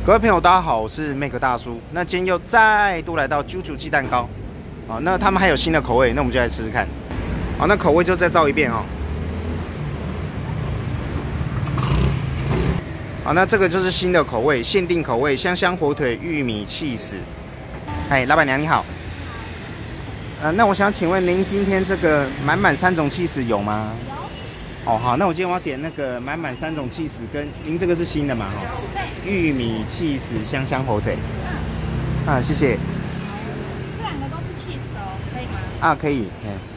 各位朋友，大家好，我是 Make 大叔。那今天又再度来到啾啾鸡蛋糕，啊，那他们还有新的口味，那我们就来试试看。好，那口味就再造一遍哦。好，那这个就是新的口味，限定口味，香香火腿玉米起司。嗨，老板娘你好。那我想请问您今天这个满满3种起司有吗？有。哦，好，那我今天我要点那个满满3种起司，跟您这个是新的嘛？哈。对。玉米起司香香火腿。啊，谢谢。 这2个都是起司哦，可以吗？ 啊，可以。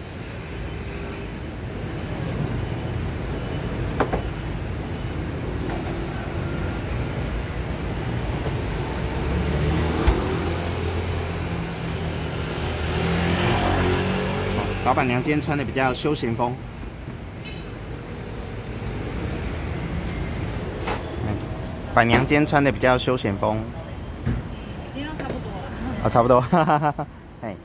老板娘今天穿的比较休闲风。板娘今天穿的比较休闲风。 今天都差不多了。 啊，差不多。哈哈哈哈。哎。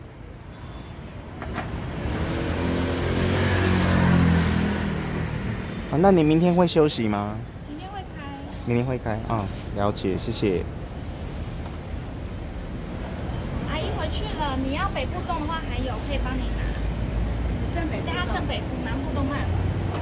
那你明天会休息吗？ 明天会开。 明天会开啊，了解，谢谢。 阿姨回去了，你要北部种的话还有可以帮你拿。只剩北部，它剩北部，南部都卖了。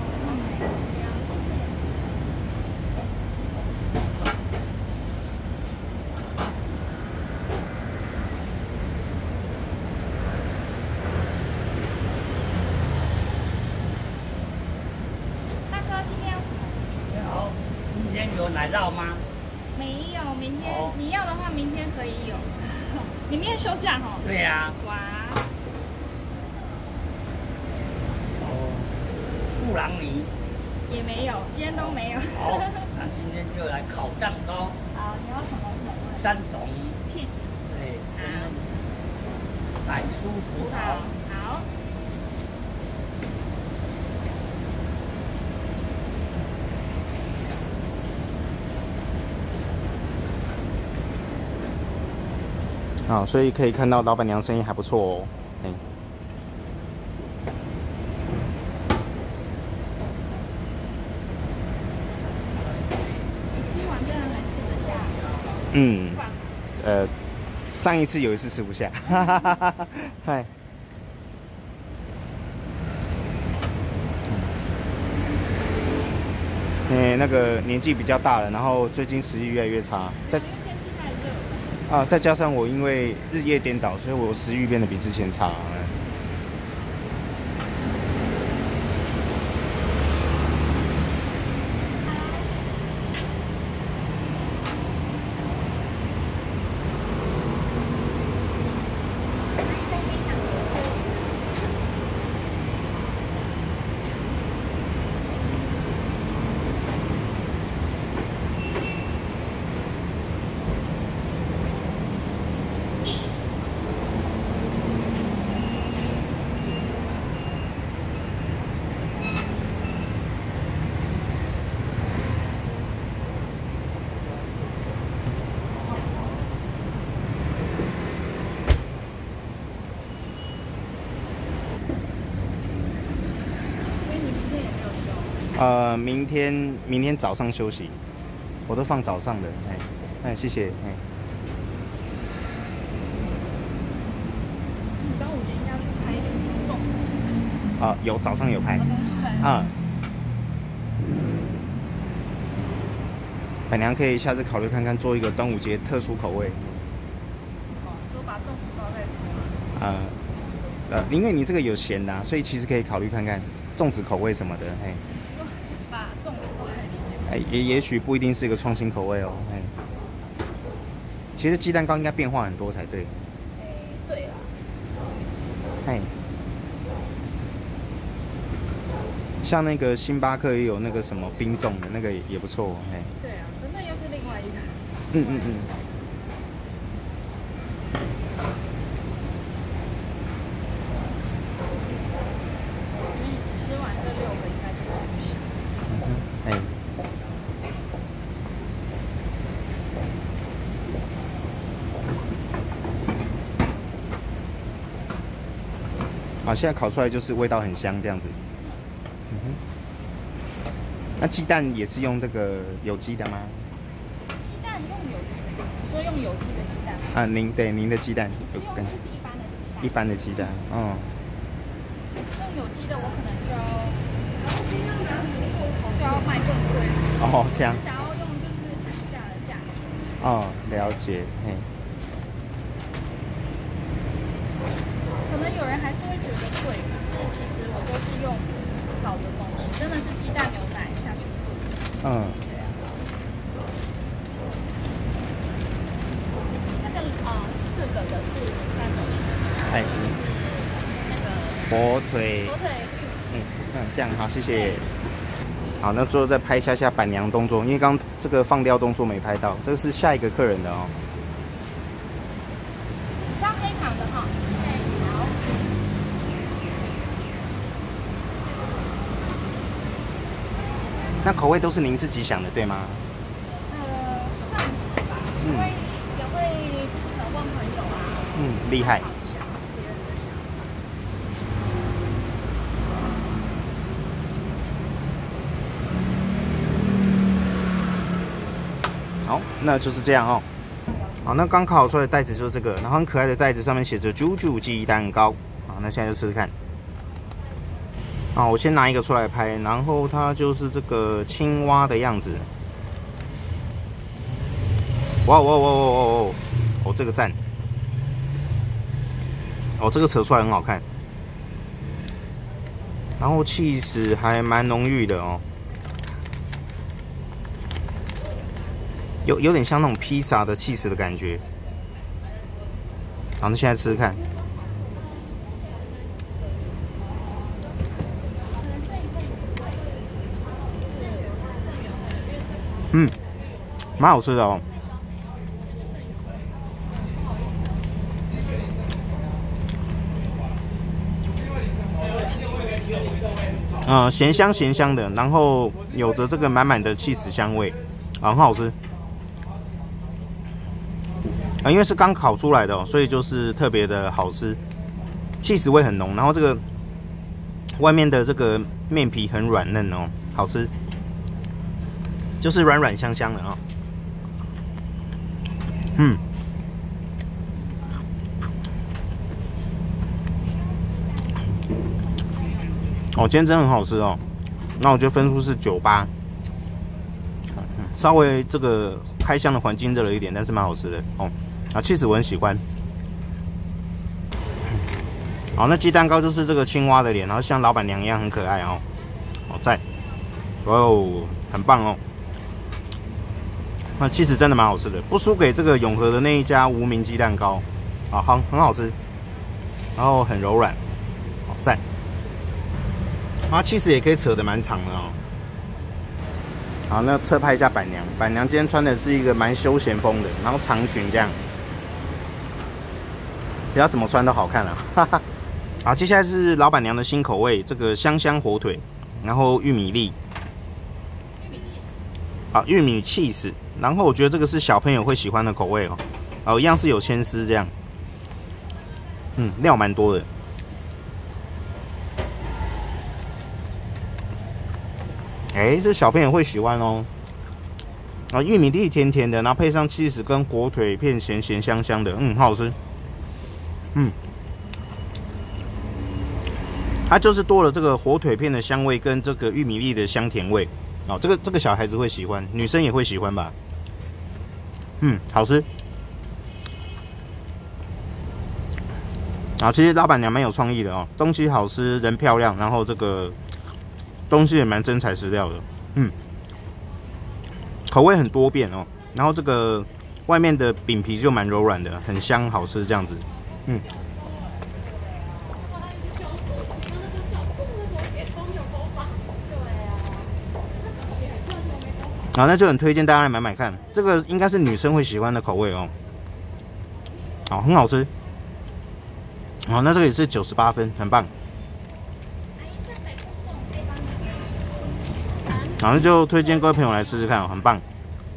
大哥，今天要什么？ 你好，今天有奶酪吗？ 没有，明天你要的话，明天可以有。你明天休假哈？ 对呀。 哇。 布朗尼也没有，今天都没有。 好，那今天就来烤蛋糕。 好，你要什么口味 ？3种。 cheese。 对。 好。 奶酥葡萄。 好。 好，所以可以看到老板娘生意还不错哦。哎。嗯，上一次有一次吃不下，哈哈哈哈哈。嗨，那个年纪比较大了，然后最近食欲越来越差，再加上我因为日夜颠倒，所以我食欲变得比之前差。明天早上休息，我都放早上的，谢谢， 你端午节应该要去拍一个什么粽子？ 有早上有拍，板娘可以下次考虑看看做一个端午节特殊口味。 就把粽子包在。 因为你这个有咸的，所以其实可以考虑看看粽子口味什么的， 把粽子包在里面。 也许不一定是一个创新口味哦，其实鸡蛋糕应该变化很多才对。 对啦。 像那个星巴克也有那个什么冰粽的那个也不错， 对啊，那又是另外一个。好，现在烤出来就是味道很香这样子。那鸡蛋也是用这个有机的吗？ 鸡蛋用有机的用有机的鸡蛋。 啊，您的鸡蛋有用的就是一般的鸡蛋，哦。 用有机的我可能就要卖更贵。 哦，这样。 想要用就是平价的价钱。 哦，了解，嘿。 可能有人还是会觉得贵，可是其实我都是用好的东西，真的是鸡蛋牛奶下去做。 嗯。 这个4个的是3种起司。 还是那个火腿。 火腿。 这样好，谢谢。好，那最后再拍一下板娘动作，因为刚刚这个放掉动作没拍到，这个是下一个客人的哦。 上黑糖的哈。好。 那口味都是您自己想的，对吗？ 算是吧，因为也会就是可能问朋友啊。 厉害。好，那就是这样哦。好，那刚烤出来的袋子就是这个，然后很可爱的袋子上面写着“啾鸡蛋糕”。好，那现在就试试看。好，我先拿一个出来拍，然后它就是这个青蛙的样子。哇！哦，这个赞。哦，这个扯出来很好看。然后起司还蛮浓郁的哦。有点像那种披萨的起司的感觉。好，那现在吃吃看。蛮好吃的哦。咸香的，然后有着这个满满的起司香味，很好吃。因为是刚烤出来的哦，所以就是特别的好吃，起司味很浓，然后这个外面的这个面皮很软嫩哦，好吃，就是软香的啊。今天真的很好吃哦。那我觉得分数是98，稍微这个开箱的环境热了一点，但是蛮好吃的哦。起司我很喜欢。好，那鸡蛋糕就是这个青蛙的脸，然后像老板娘一样很可爱哦。好在，哦，很棒哦。那起司真的蛮好吃的，不输给这个永和的那一家无名鸡蛋糕，很好吃，然后很柔软，好赞。起司也可以扯得蛮长的哦。好，那侧拍一下板娘，板娘今天穿的是一个蛮休闲风的，然后长裙这样，不要怎么穿都好看了，哈哈。好，接下来是老板娘的新口味，这个香火腿，然后玉米粒，玉米起司，然后我觉得这个是小朋友会喜欢的口味哦，一样是有牵丝这样，料蛮多的。这小朋友会喜欢哦。玉米粒甜甜的，然后配上起司跟火腿片咸香的，很好吃。它就是多了这个火腿片的香味跟这个玉米粒的香甜味。这个小孩子会喜欢，女生也会喜欢吧？好吃。其实老板娘蛮有创意的哦，东西好吃，人漂亮，然后这个东西也蛮真材实料的，口味很多变哦，然后这个外面的饼皮就蛮柔软的，很香，好吃这样子，那就很推荐大家来买买看，这个应该是女生会喜欢的口味哦，很好吃，那这个也是98分，很棒。好，那就推荐各位朋友来试试看，很棒。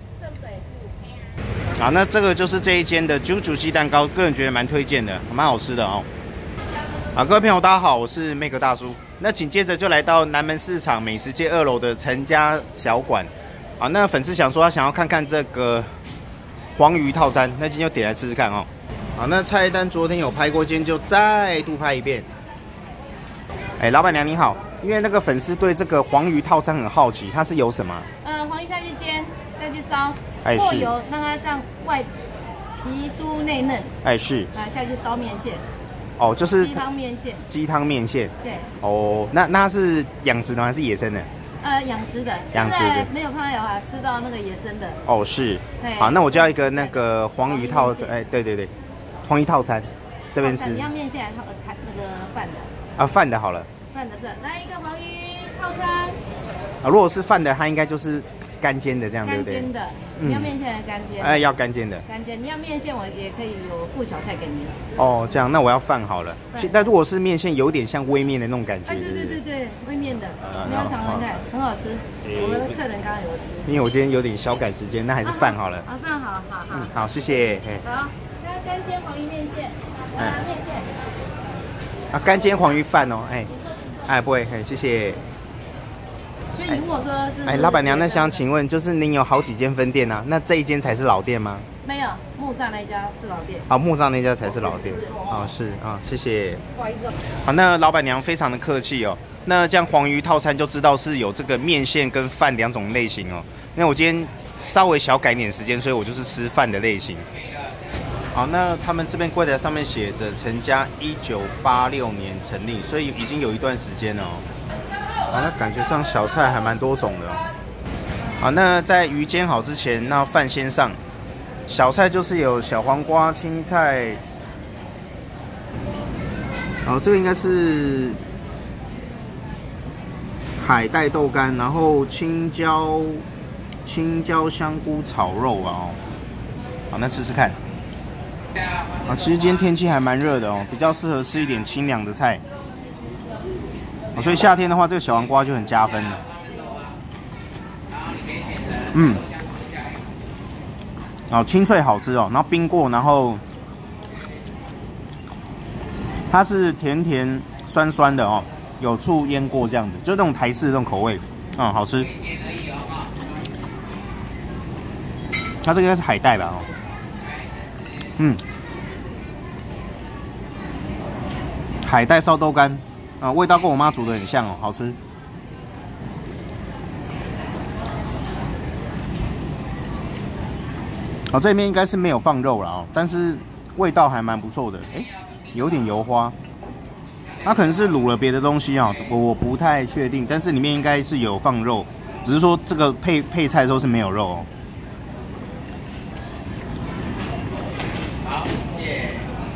好，那这个就是这一间的啾鸡蛋糕，个人觉得蛮推荐的，蛮好吃的哦。好，各位朋友，大家好，我是妹格大叔。那紧接着就来到南门市场美食街2楼的陈家小馆。好，那粉丝想说他想要看看这个黄鱼套餐，那今天就点来吃吃看哦。好，那菜单昨天有拍过，今天就再度拍一遍。老板娘你好，因为那个粉丝对这个黄鱼套餐很好奇，它是有什么？ 黄鱼下去煎，再去烧， 是过油让它这样外皮酥内嫩。 是。 下去烧面线。 哦，就是鸡汤面线。鸡汤面线。 对。 哦，那它是养殖的还是野生的？ 养殖的。 养殖的。 没有办法吃到那个野生的。 哦，是。好，那我就要一个那个黄鱼套餐。对，黄鱼套餐，这边是。 你要面线还是那个饭啊， 的？ 饭的好了。 饭的是，来一个黄鱼套餐。 如果是饭的，它应该就是干煎的这样，对不对？ 干煎的，你要面线还是干煎？ 要干煎的。 干煎，你要面线，我也可以有附小菜给你。 哦，这样，那我要饭好了。但如果是面线，有点像微面的那种感觉。 对，微面的，你要尝尝看，很好吃。我的客人刚刚有吃。 因为我今天有点小赶时间，那还是饭好了。 饭好。 好，谢谢。 好，那干煎黄鱼面线，面线。 干煎黄鱼饭哦，不会，谢谢。 所以如果说是老板娘，那想请问，就是您有好几间分店啊？那这一间才是老店吗？ 没有，木栅那家是老店。 木栅那家才是老店。是谢谢。不好意思。好，那老板娘非常的客气哦。那这样黄鱼套餐就知道是有这个面线跟饭两种类型哦。那我今天稍微小改点时间，所以我就是吃饭的类型。好，那他们这边柜台上面写着陈家1986年成立，所以已经有一段时间了哦。好，那感觉上小菜还蛮多种的哦。好，那在鱼煎好之前，那饭先上。小菜就是有小黄瓜、青菜。这个应该是海带豆干，然后青椒香菇炒肉啊。好，那吃吃看。其实今天天气还蛮热的哦，比较适合吃一点清凉的菜。所以夏天的话，这个小黄瓜就很加分了。清脆好吃哦，然后冰过，然后它是甜甜酸酸的哦，有醋腌过这样子，就那种台式的那种口味，好吃。它这个应该是海带吧？海带烧豆干。味道跟我妈煮的很像哦，好吃。这边应该是没有放肉了哦，但是味道还蛮不错的。有点油花，它可能是卤了别的东西啊，我不太确定，但是里面应该是有放肉，只是说这个配菜的时候是没有肉哦。好，谢谢。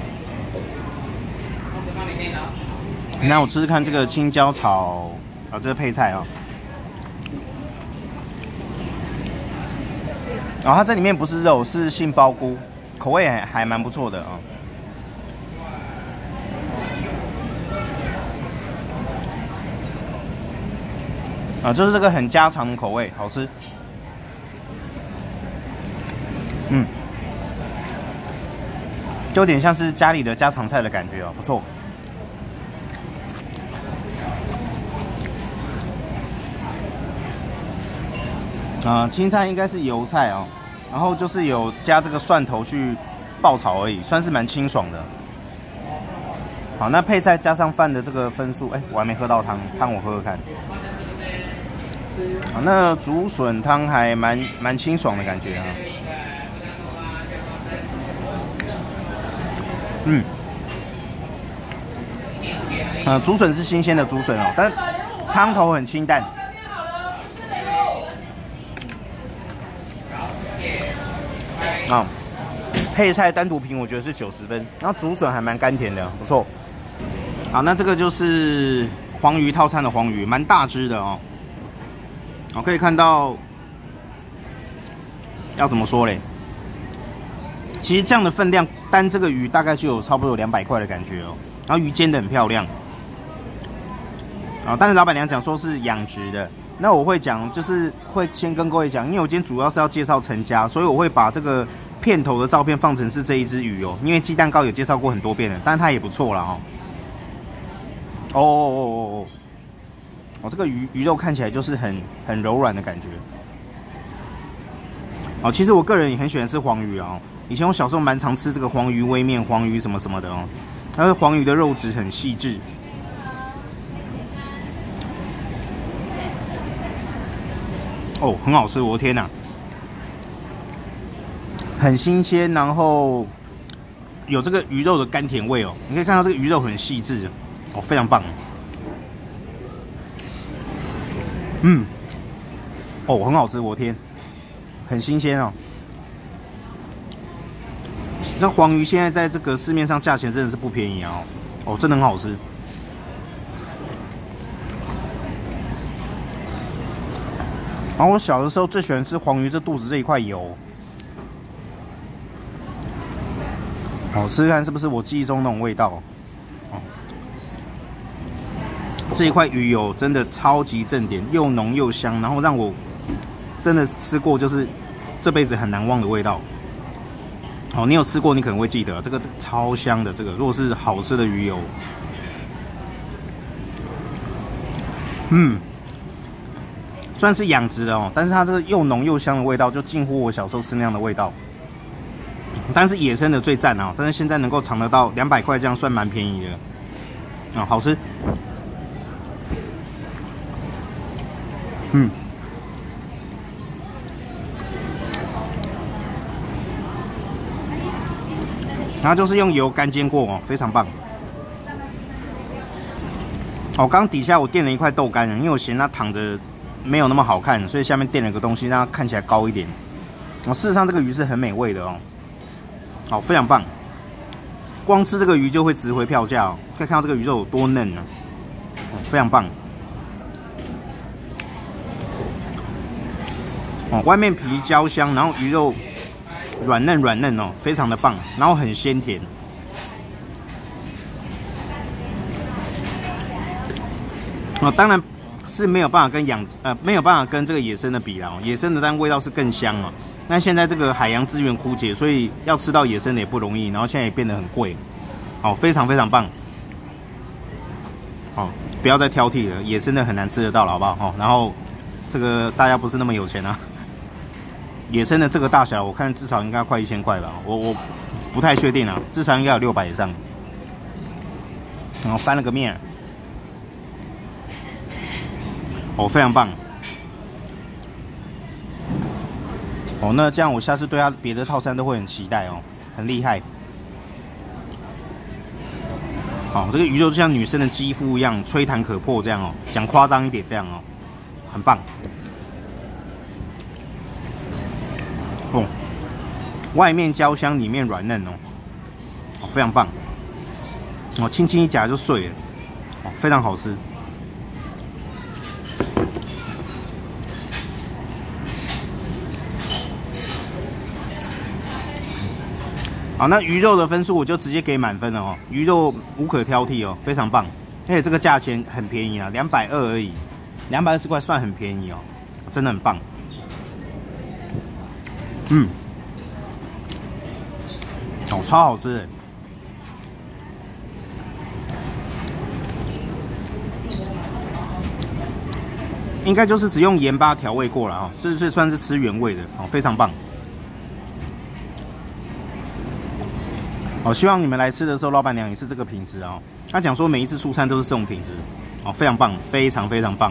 那我吃吃看这个青椒炒，这个配菜啊。它这里面不是肉，是杏鲍菇，口味还蛮不错的就是这个很家常的口味，好吃。就有点像是家里的家常菜的感觉哦，不错。青菜应该是油菜哦，然后就是有加这个蒜头去爆炒而已，算是蛮清爽的。好，那配菜加上饭的这个分数，我还没喝到汤，我喝喝看。好，那竹笋汤还蛮清爽的感觉竹笋是新鲜的竹笋哦，但汤头很清淡。配菜单独评我觉得是90分，然后竹笋还蛮甘甜的，不错。好，那这个就是黄鱼套餐的黄鱼，蛮大只的哦。可以看到，要怎么说嘞？其实这样的分量，单这个鱼大概就有差不多有200块的感觉哦。然后鱼煎得很漂亮。但是老板娘讲说是养殖的。那我会讲，就是会先跟各位讲，因为我今天主要是要介绍陈家，所以我会把这个片头的照片放成是这一只鱼哦。因为鸡蛋糕有介绍过很多遍了，但是它也不错啦哦。这个鱼肉看起来就是很柔软的感觉。 哦，其实我个人也很喜欢吃黄鱼哦。以前我小时候蛮常吃这个黄鱼煨面、黄鱼什么什么的哦。但是黄鱼的肉质很细致。哦，很好吃，我的天哪！很新鲜，然后有这个鱼肉的甘甜味哦。你可以看到这个鱼肉很细致哦，非常棒。哦，很好吃，我的天，很新鲜哦。这黄鱼现在在这个市面上价钱真的是不便宜啊！哦，真的很好吃。然后我小的时候最喜欢吃黄鱼这肚子这一块油。好，吃吃看是不是我记忆中那种味道？哦，这一块鱼油真的超级正点，又浓又香，然后让我真的吃过就是这辈子很难忘的味道。哦，你有吃过，你可能会记得这个超香的。这个如果是好吃的鱼油，算是养殖的哦，但是它这个又浓又香的味道，就近乎我小时候吃那样的味道。但是野生的最赞啊！但是现在能够尝得到200块，这样算蛮便宜的啊，好吃。然后就是用油干煎过哦，非常棒。哦，刚底下我垫了一块豆干，因为我嫌它躺着没有那么好看，所以下面垫了个东西，让它看起来高一点。哦，事实上这个鱼是很美味的哦，好，非常棒。光吃这个鱼就会值回票价哦，可以看到这个鱼肉有多嫩啊，哦，非常棒。哦，外面皮焦香，然后鱼肉软嫩哦，非常的棒，然后很鲜甜。哦，当然是没有办法跟没有办法跟这个野生的比啦，野生的但味道是更香哦。那现在这个海洋资源枯竭，所以要吃到野生的也不容易，然后现在也变得很贵。好，非常非常棒。好，不要再挑剔了，野生的很难吃得到了，好不好？哦，然后这个大家不是那么有钱啊。野生的这个大小，我看至少应该快1000块吧，我不太确定啊，至少应该有600以上。然后翻了个面，哦，非常棒。哦，那这样我下次对它别的套餐都会很期待哦，很厉害。好，这个鱼肉就像女生的肌肤一样吹弹可破这样哦，讲夸张一点这样哦，很棒。哦，外面焦香，里面软嫩哦，哦，非常棒。哦，轻轻一夹就碎了，哦，非常好吃。好，那鱼肉的分数我就直接给满分了哦，鱼肉无可挑剔哦，非常棒。而且这个价钱很便宜啊，220而已，220块算很便宜哦，真的很棒。哦，超好吃的。应该就是只用盐巴调味过了哦，这算是吃原味的哦，非常棒。哦，希望你们来吃的时候，老板娘也是这个品质哦。她讲说每一次出餐都是这种品质，哦，非常棒，非常非常棒。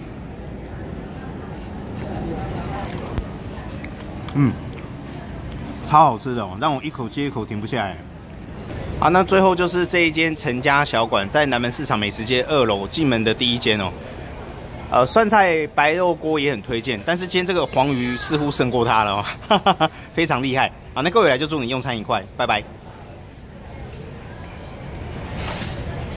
超好吃的哦，让我一口接一口停不下来。好，那最后就是这一间陈家小馆，在南门市场美食街2楼进门的第一间哦。酸菜白肉锅也很推荐，但是今天这个黄鱼似乎胜过它了哦，非常厉害。好，那各位来就祝你用餐愉快，拜拜。